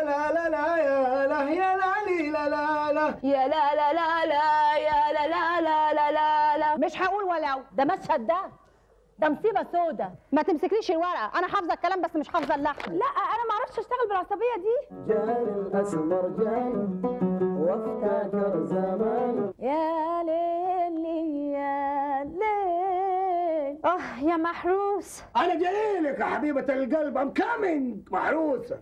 لا لا لا يا لا يا لا لي لا لا لا يا لا لا لا لا يا لا لا لا لا لا لا. مش هقول ولو ده مشهد ده مصيبه سودة. ما تمسكليش الورقه، انا حافظه الكلام بس مش حافظه اللحن. لا انا ما اعرفش اشتغل بالعصبيه دي. جاني الاسمر جاني وافتكر زمان. يا ليل يا ليل يا محروس. انا جاي لك يا حبيبه القلب. ام كامينج محروسه.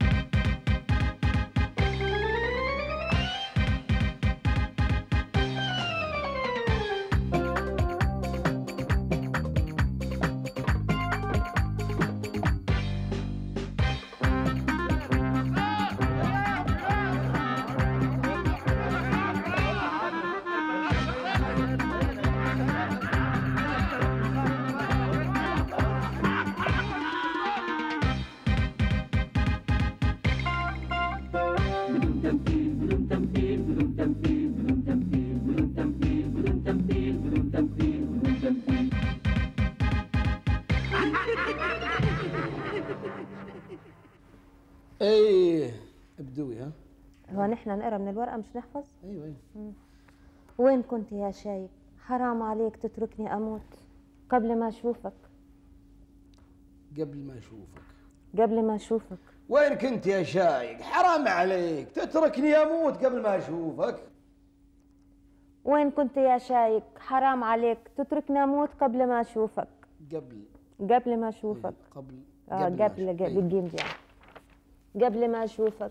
ايه ابدوي. ها هو نحن نقرا من الورقه مش نحفظ؟ ايوه. وين كنت يا شايب؟ حرام عليك تتركني اموت قبل ما اشوفك. قبل ما اشوفك. قبل ما اشوفك. وين كنت يا شايق؟ حرام عليك تتركني اموت قبل ما اشوفك. وين كنت يا شايق؟ حرام عليك تتركني اموت قبل ما اشوفك. قبل ما اشوفك. قبل بالجيم دي يعني. قبل ما اشوفك.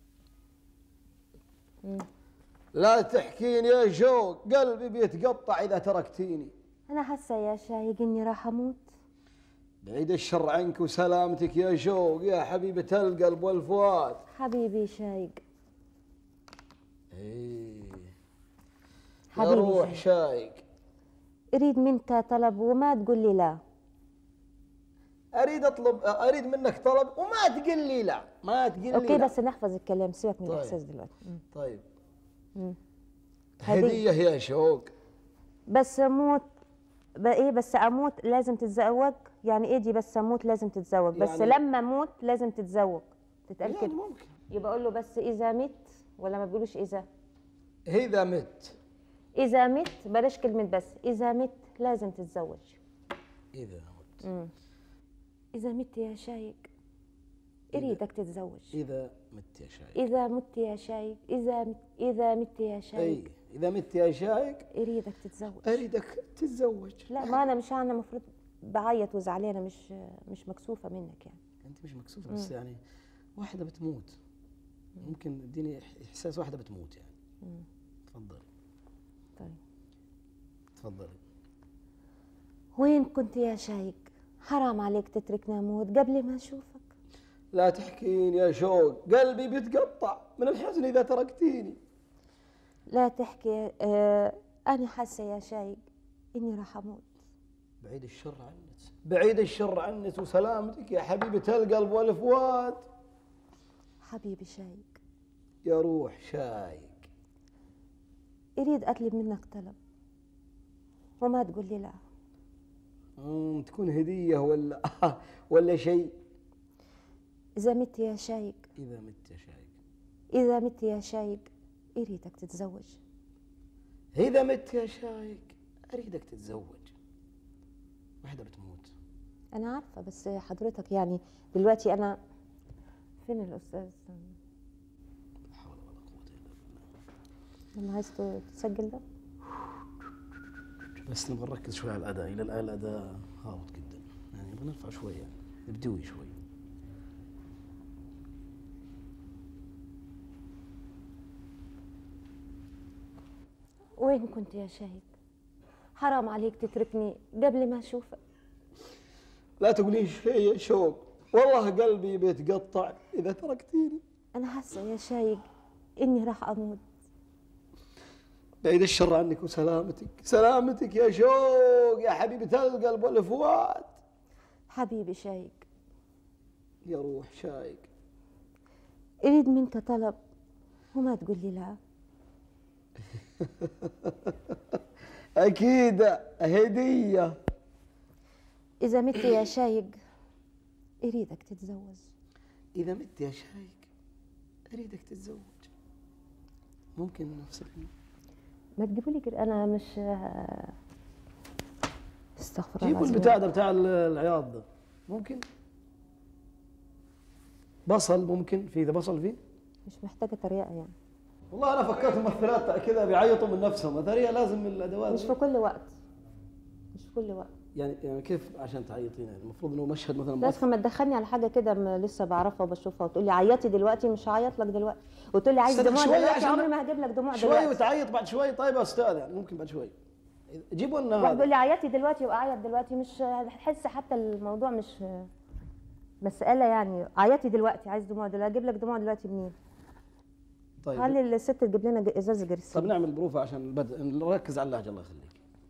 لا تحكيني يا شوق، قلبي بيتقطع اذا تركتيني. انا حاسه يا شايق اني راح اموت. بعيد الشر عنك وسلامتك يا شوق يا حبيبة القلب والفؤاد. حبيبي شايق. ايه حبيبي يا روح شايق. اريد منك طلب وما تقول لي لا. اريد منك طلب وما تقول لي لا. ما تقول لي اوكي لا. بس نحفظ الكلام، سيبك من الاحساس دلوقتي. طيب هدية يا شوق. بس اموت ايه؟ بس اموت لازم تتزوج؟ يعني ايه دي بس اموت لازم تتزوج؟ بس يعني لما اموت لازم تتزوج تتقال يعني كده؟ ممكن. يبقى اقول له بس اذا مت، ولا ما بيقولوش اذا؟ اذا مت. اذا مت بلاش كلمه بس، اذا مت لازم تتزوج. اذا مت. اذا مت يا شايق اريدك تتزوج. اذا مت يا شايق. اذا مت يا شايق. اذا مت يا شايق. اذا مت يا شايق اريدك تتزوج. اريدك تتزوج. لا ما انا مش، انا المفروض بعيط وزعلانه، مش مكسوفه منك يعني. انت مش مكسوفه بس يعني واحده بتموت. ممكن اديني احساس واحده بتموت يعني. تفضلي. طيب تفضلي. وين كنت يا شايق؟ حرام عليك تتركني اموت قبل ما اشوفك. لا تحكين يا شوق، قلبي بيتقطع من الحزن اذا تركتيني. لا تحكي. انا حاسه يا شايق اني راح اموت. بعيد الشر عنك، بعيد الشر عنك وسلامتك يا حبيبة القلب والفؤاد. حبيبي شايق. يا روح شايق. اريد اطلب منك طلب وما تقول لي لا. تكون هدية ولا شيء. إذا مت يا شايق. إذا مت يا شايق. إذا مت يا شايق أريدك تتزوج. إذا مت يا شايق أريدك تتزوج. واحدة بتموت. أنا عارفة بس حضرتك يعني دلوقتي أنا فين الأستاذ؟ لا حول ولا قوة إلا بالله. لما عايز تسجل ده؟ بس نبغى نركز شوي على الأداء، إلى الآن الأداء هابط جدا، يعني نبغى نرفع شوي يعني نبدوي شوي. وين كنت يا شاهد؟ حرام عليك تتركني قبل ما أشوفك. لا تقولي شيء يا شوق، والله قلبي بيتقطع إذا تركتيني. أنا حاسة يا شايق إني راح أموت. بعيد الشر عنك وسلامتك، سلامتك يا شوق يا حبيبة القلب والفؤاد. حبيبي شايق. يا روح شايق. أريد منك طلب وما تقول لي لا. أكيد هدية. إذا مت يا شايق أريدك تتزوج. إذا مت يا شايق اريدك تتزوج. ممكن نفصل. ما تجيبوا لي انا مش استغفر الله جيبوا البتاع ده بتاع العياط ده. ممكن بصل، ممكن في ذا بصل فيه. مش محتاجه طريقه يعني. والله انا فكرت ممثلات كذا بيعيطوا من نفسهم، اثريه لازم الادوات مش في كل وقت، مش في كل وقت. يعني كيف عشان تعيطين؟ يعني المفروض انه مشهد مثلا بس ما تدخلني على حاجه كده لسه بعرفها وبشوفها وتقول لي عيطي دلوقتي، مش هعيط لك دلوقتي، وتقول لي عايز دموع دلوقتي، عمري ما هجيب لك دموع دلوقتي. شوي وتعيط بعد شوي. طيب يا استاذ يعني ممكن بعد شوي جيبوا لنا واحد بيقول لي عيطي دلوقتي يبقى اعيط دلوقتي، مش هحس حتى الموضوع مش مساله يعني. عيطي دلوقتي، عايز دموع دلوقتي، اجيب لك دموع دلوقتي منين؟ طيب خلي الست تجيب لنا ازاز جريسين. طب نعمل بروفه عشان البدء، نركز على اللهجه الله يخليك.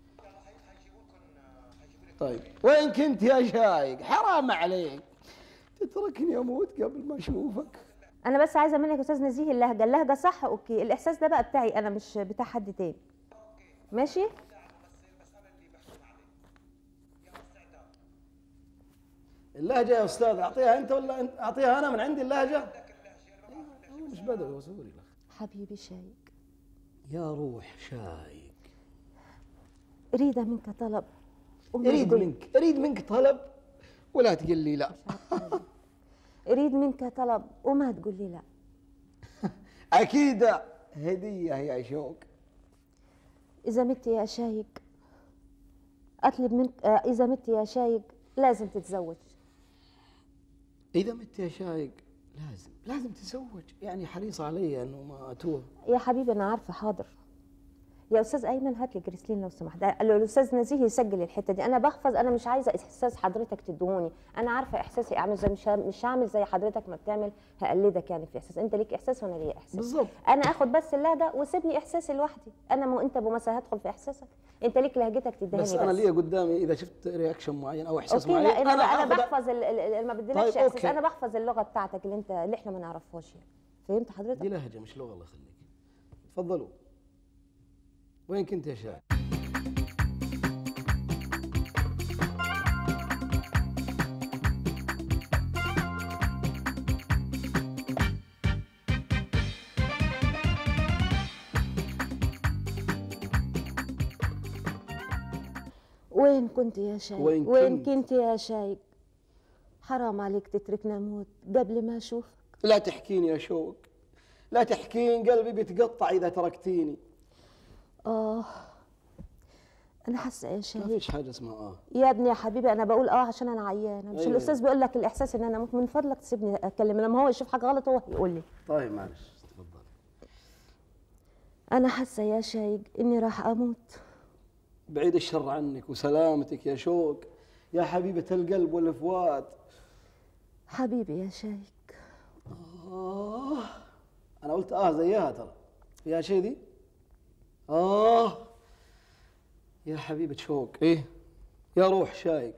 طيب وين كنت يا شايق؟ حرام عليك تتركني اموت قبل ما اشوفك. انا بس عايزه منك يا استاذ نزيه اللهجه صح اوكي، الاحساس ده بقى بتاعي انا مش بتاع حد تاني. ماشي؟ اللهجه يا استاذ اعطيها انت ولا اعطيها انا من عندي اللهجه؟ مش بدوي هو سوري. حبيبي شايق، يا روح شايق، اريد منك طلب. اريد منك طلب ولا تقول لي لا. اريد منك طلب وما تقول لي لا. اكيد هديه يا شوق. اذا مت يا شايق اطلب منك، اذا مت يا شايق لازم تتزوج. اذا مت يا شايق لازم تتزوج. يعني حريصه علي انه ما اتوه. يا حبيبي انا عارفه. حاضر يا استاذ ايمن، هات لي جريسلين لو سمحت. الاستاذ نزيه يسجل الحته دي، انا بحفظ، انا مش عايزه احساس حضرتك تدهوني، انا عارفه احساسي اعمل زي، مش هعمل زي حضرتك ما بتعمل، هقلدك يعني في احساس. انت ليك احساس وانا ليا احساس بالظبط. انا اخد بس اللهجه وسيبني احساسي لوحدي. انا مو انت بمثلا هدخل في احساسك، انت ليك لهجتك تدهني بس انا ليا قدامي اذا شفت رياكشن معين او احساس معين. معين انا بحفظ ما بديلكش طيب احساس. انا بحفظ اللغه بتاعتك اللي احنا ما نعرفهاش يعني. فهمت حضرتك؟ دي لهجه مش لغه الله يخليك. تفضلوا. وين كنت يا شاعر؟ وين كنت يا شايق؟ وين كنت يا شايق؟ حرام عليك تتركنا نموت قبل ما اشوفك. لا تحكيني يا شوق، لا تحكين، قلبي بيتقطع اذا تركتيني. انا حاسه يا شايق. ما فيش حاجه اسمها يا ابني يا حبيبي انا بقول عشان انا عيانه، مش أيوة. الاستاذ بيقول لك الاحساس ان انا اموت. من فضلك تسيبني اتكلم، لما هو يشوف حاجه غلط هو يقول لي. طيب معلش تفضل. انا حاسه يا شايق اني راح اموت. بعيد الشر عنك وسلامتك يا شوق، يا حبيبه القلب والفؤاد. حبيبي يا شايق. انا قلت زيها ترى، فيها شيء دي. يا حبيبه شوق. ايه يا روح شايق.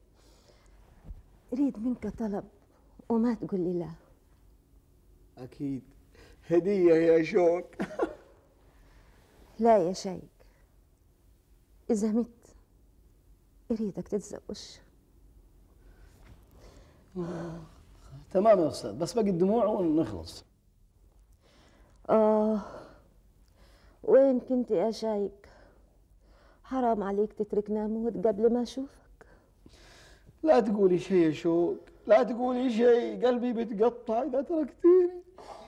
اريد منك طلب وما تقول لي لا. اكيد هديه يا شوق. لا يا شايق، اذا مت اريدك تتزوج. تمام يا استاذ، بس باقي الدموع ونخلص. وين كنت يا شايق؟ حرام عليك تتركنا اموت قبل ما اشوفك. لا تقولي شيء يا شوق، لا تقولي شيء، قلبي بيتقطع اذا تركتيني.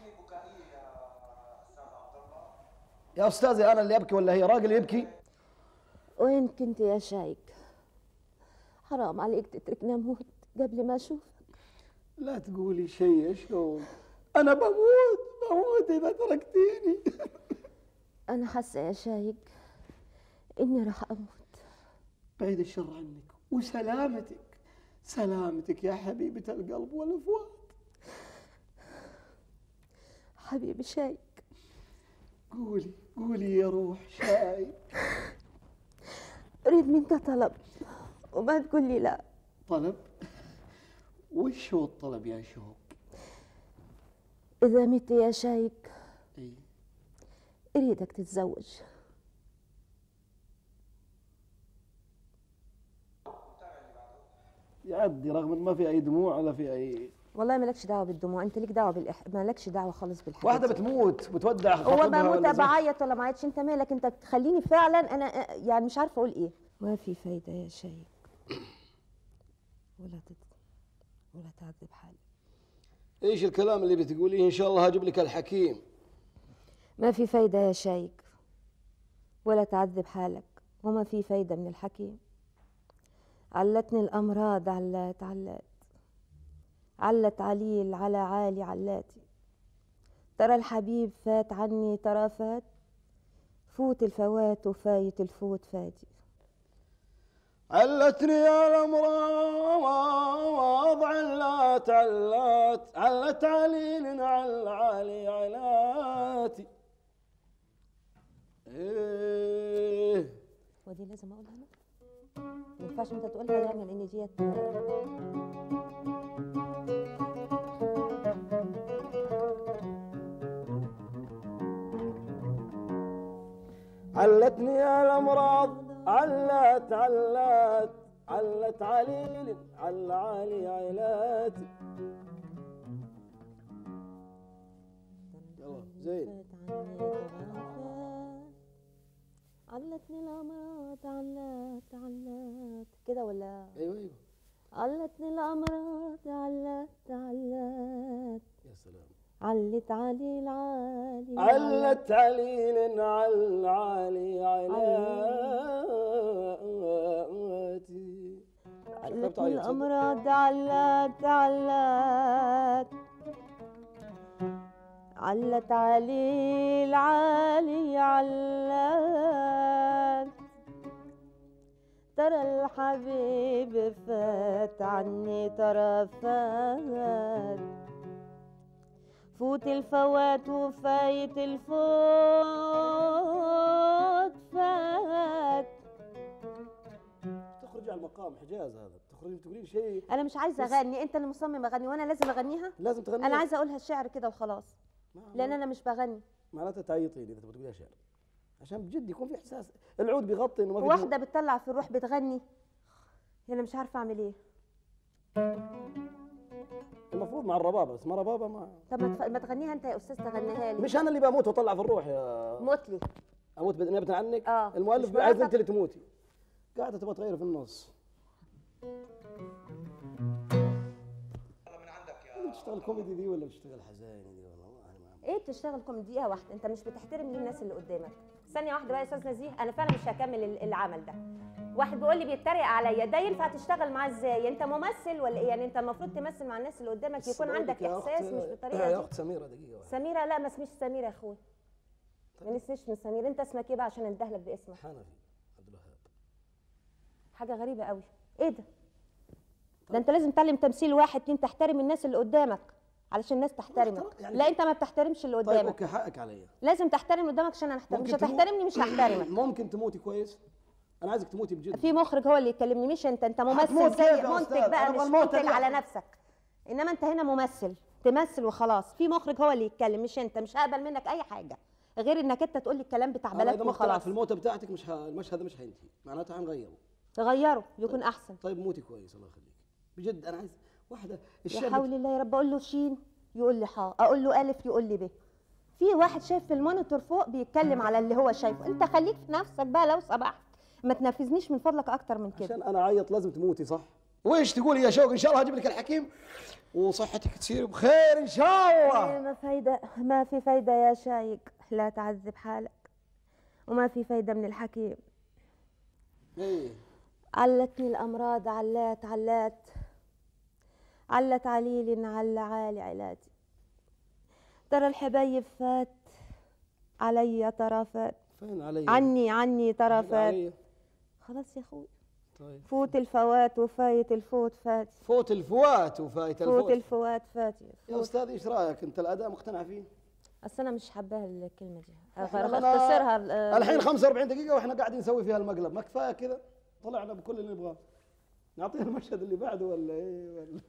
يا استاذي انا اللي ابكي ولا هي راجل يبكي؟ وين كنت يا شايق؟ حرام عليك تتركنا اموت قبل ما اشوفك. لا تقولي شيء يا شوق، انا بموت اذا تركتيني. انا حاسه يا شايق اني راح اموت. بعيد الشر عنك سلامتك يا حبيبه القلب والفؤاد. حبيبي شايق. قولي يا روح شايق. اريد منك طلب وما تقول لي لا. طلب؟ وش هو الطلب يا شوق؟ اذا مت يا شايق ايه اريدك تتزوج. يعدي رغم ان ما في اي دموع ولا في اي. والله مالكش دعوه بالدموع، انت ليك دعوه مالكش دعوه خالص بالحاجات. واحده بتموت بتودع خطيبها، هو بموت بعيط ولا ما عيطش، انت مالك؟ انت تخليني فعلا انا يعني مش عارفه اقول ايه. ما في فايده يا شيخ، ولا تعذب حالك. ايش الكلام اللي بتقوليه؟ ان شاء الله هجيب لك الحكيم. ما في فايده يا شيخ، ولا تعذب حالك، وما في فايده من الحكيم. علتني الامراض علات علت عليل على عالي علاتي. ترى الحبيب فات عني ترى فات، فوت الفوات وفايت الفوت فاتي. علتني الامراض علت عليل على عالي علاتي. ايه ودي لازم اقولها انا؟ ما ينفعش انت تقولها يعني لان ديت علتني الامراض علت عليل على عالي عيلاتي. يلا زين. علتني الامراض علت كده ولا؟ ايوه علتني الامراض علت يا سلام. علت علي العالي علت عليل على العالي عيلاتي. علتني الامراض علت علي العالي علات. ترى الحبيب فات عني ترى فات، فوت الفوات وفايت الفوت فات. تخرج على المقام حجاز هذا، تقولين شيء. انا مش عايزه اغني، انت اللي مصمم اغني وانا لازم اغنيها. لازم تغنيها. انا عايزه اقولها الشعر كده وخلاص، لان انا مش بغني. معناتها تعيطين اذا تبغى تقوليها شعر، عشان بجد يكون في احساس. العود بيغطي انه ما في واحده بتطلع في الروح بتغني، انا مش عارفه اعمل ايه. المفروض مع الربابه، بس ما ربابه ما. طب ما تغنيها انت يا استاذ، تغنيها لي. مش انا اللي بموت واطلع في الروح يا موت لي. اموت نيابه عنك. المؤلف عايز انت اللي تموتي، قاعده تبغى تغير في النص. بتشتغل كوميدي دي ولا بتشتغل حزيني دي؟ والله ايه بتشتغل كوميدي؟ دقيقه واحده، انت مش بتحترم ليه الناس اللي قدامك؟ ثانيه واحده بقى يا استاذ نزيه، انا فعلا مش هكمل العمل ده. واحد بيقول لي بيتريق عليا، ده ينفع تشتغل معاه ازاي؟ انت ممثل ولا ايه؟ يعني انت المفروض تمثل مع الناس اللي قدامك، يكون عندك احساس مش بالطريقه دي. يا اخت سميره دقيقه واحده. سميره؟ لا ما اسميش سميره يا اخويا، ما نسميش من سمير. انت اسمك ايه بقى عشان اندهلك باسمك؟ حنفي عبد الوهاب. حاجه غريبه قوي، ايه ده؟ ده انت لازم تعلم تمثيل 1 2، تحترم الناس اللي قدامك علشان الناس تحترمك. يعني لا انت ما بتحترمش اللي قدامك. طيب اوكي، حقك عليا. لازم تحترم اللي قدامك عشان انا احترم. مش هتحترمني مش هحترمك. ممكن تموتي كويس، انا عايزك تموتي بجد. في مخرج هو اللي يكلمني مش انت ممثل زي منتج بقى، مش منتج على نفسك. انما انت هنا ممثل، تمثل وخلاص. في مخرج هو اللي يتكلم مش انت. مش هقبل منك اي حاجه غير انك انت تقول لي الكلام بتاع بلدك وخلاص. في الموتة بتاعتك المشهد مش هينتهي، معناتها هنغيره. تغيره يكون احسن. طيب موتي كويس الله يخليك بجد. انا عايز واحده يا حول الله يا رب. اقول له شين يقول لي حاء، اقول له الف يقول لي ب. في واحد شايف في المونيتور فوق بيتكلم على اللي هو شايفه. انت خليك في نفسك بقى لو سمحت، ما تنرفزنيش من فضلك اكتر من كده. عشان انا اعيط لازم تموتي صح؟ وايش تقولي يا شوق؟ ان شاء الله هجيب لك الحكيم وصحتك تصير بخير ان شاء الله. ما في فايده يا شايق، لا تعذب حالك، وما في فايده من الحكيم. ايه علتني الامراض علات علت عليل على عالي علاتي. ترى الحبايب فات علي ترى فات. فين علي؟ عني ترى فات. خلاص يا اخوي. طيب فوت الفوات وفايت الفوت فات. فوت الفوات وفايت الفوت. فوت الفوات فاتي. يا استاذ ايش رايك انت؟ الاداء مقتنع فيه؟ اصل انا مش حباها الكلمه دي، اختصرها. الحين 45 دقيقه واحنا قاعدين نسوي فيها المقلب، ما كفايه كذا؟ طلعنا بكل اللي نبغاه. نعطيه المشهد اللي بعده ولا ايه ولا؟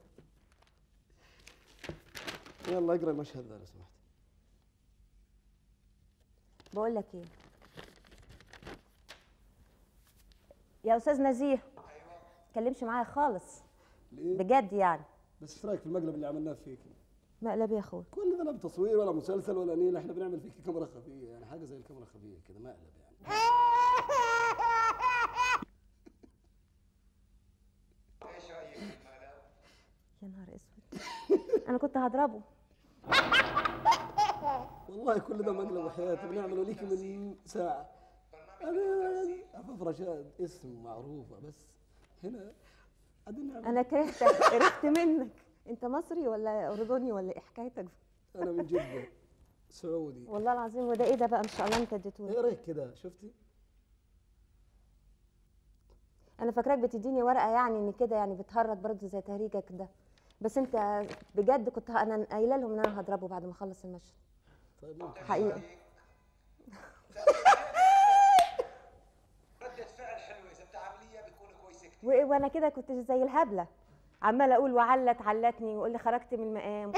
يلا اقرا المشهد ذا لو سمحت. بقول لك ايه يا استاذ نزيه، ما تتكلمش معايا خالص. ليه؟ بجد يعني بس ايش رايك في المقلب اللي عملناه فيك؟ مقلب يا اخوي. كل ده لا بتصوير ولا مسلسل ولا نيل، احنا بنعمل فيك كاميرا خفيه، يعني حاجه زي الكاميرا خفيه كده، مقلب يعني. ايش رايك في المقلب؟ يا نهار اسود. انا كنت هضربه. والله كل ده مقلب وحياتي بنعمله ليكي من ساعه. انا عفاف رشاد اسم معروفه، بس هنا قاعدين نعمل. انا كرهتك، قرفت منك. انت مصري ولا اردني ولا ايه حكايتك؟ انا من جده سعودي. والله العظيم. وده ايه ده بقى؟ ان شاء الله انت اديتوني. ايه رايك كده؟ شفتي؟ انا فاكراك بتديني ورقه يعني ان كده يعني بتهرج برضه زي تهريجك ده، بس انت بجد كنت انا قايله لهم ان انا هضربه بعد ما اخلص المشهد. طيب ممكن. حقيقه. ردة فعل حلوة، إذا بتعامليها بتكون كويسة كتير. وانا كده كنت زي الهبله، عماله اقول علتني ويقول لي خرجت من المقام.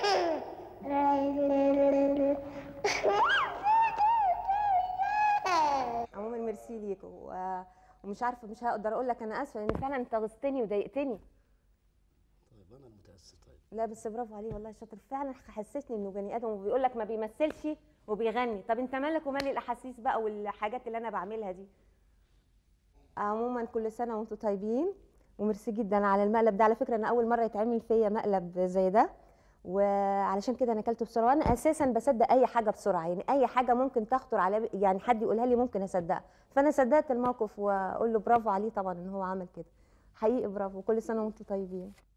عموما ميرسي ليك ومش عارفه، مش هقدر اقول لك انا اسفه، لان فعلا انت غصتني وضايقتني. طيب انا المتاسف. طيب لا بس برافو عليه والله، شاطر فعلا، حسسني انه بني ادم، وبيقول لك ما بيمثلش وبيغني. طب انت مالك ومال الاحاسيس بقى والحاجات اللي انا بعملها دي؟ عموما كل سنه وانتم طيبين، وميرسي جدا على المقلب ده. على فكره انا اول مره يتعمل فيا مقلب زي ده، وعلشان كده انا اكلته بسرعه. انا اساسا بصدق اي حاجه بسرعه، يعني اي حاجه ممكن تخطر على يعني حد يقولها لي ممكن اصدقها، فانا صدقت الموقف واقول له برافو عليه طبعا ان هو عمل كده. حقيقي برافو، كل سنه وانتم طيبين.